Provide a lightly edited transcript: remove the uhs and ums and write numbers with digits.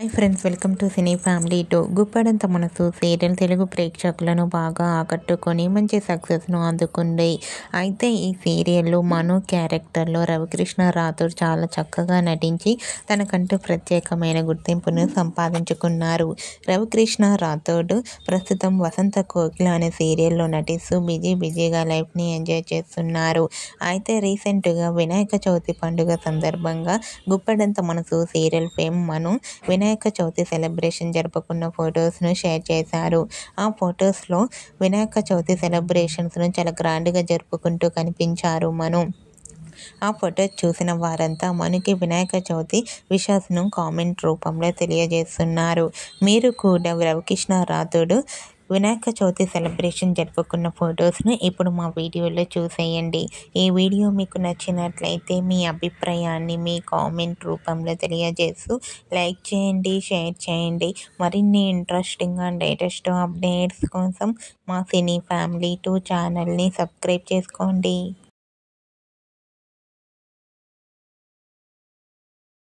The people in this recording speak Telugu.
Hi friends, welcome to cine family 2. Guppedantha Manasu serial Telugu ప్రేక్షకులను బాగా ఆకట్టుకొని మంచి సక్సెస్ను అందుకుంది. అయితే ఈ సీరియల్లో మను క్యారెక్టర్లో రవికృష్ణ రాథోడ్ చాలా చక్కగా నటించి తనకంటూ ప్రత్యేకమైన గుర్తింపును సంపాదించుకున్నారు. రవికృష్ణ రాథోడ్ ప్రస్తుతం వసంత కోకిల అనే సీరియల్లో నటిస్తూ బిజీగా లైఫ్ని ఎంజాయ్ చేస్తున్నారు. అయితే రీసెంట్గా వినాయక చవితి పండుగ సందర్భంగా Guppedantha Manasu serial fame Manu Vinayaka Chavithi celebration జరుపుకున్న ఫొటోస్ను షేర్ చేశారు. ఆ ఫొటోస్లో వినాయక చవితి సెలబ్రేషన్స్ను చాలా గ్రాండ్గా జరుపుకుంటూ కనిపించారు మను. ఆ ఫొటోస్ చూసిన వారంతా మనుకి వినాయక చవితి విషెస్ను కామెంట్ రూపంలో తెలియజేస్తున్నారు. మీరు కూడా రవికృష్ణ రాథోడ్ వినాయక చవితి సెలబ్రేషన్ జరుపుకున్న ఫొటోస్ను ఇప్పుడు మా వీడియోలో చూసేయండి. ఈ వీడియో మీకు నచ్చినట్లయితే మీ అభిప్రాయాన్ని మీ కామెంట్ రూపంలో తెలియజేస్తూ లైక్ చేయండి, షేర్ చేయండి. మరిన్ని ఇంట్రెస్టింగ్ అండ్ లేటెస్ట్ అప్డేట్స్ కోసం మా సినీ ఫ్యామిలీ 2 ఛానల్ని సబ్స్క్రైబ్ చేసుకోండి.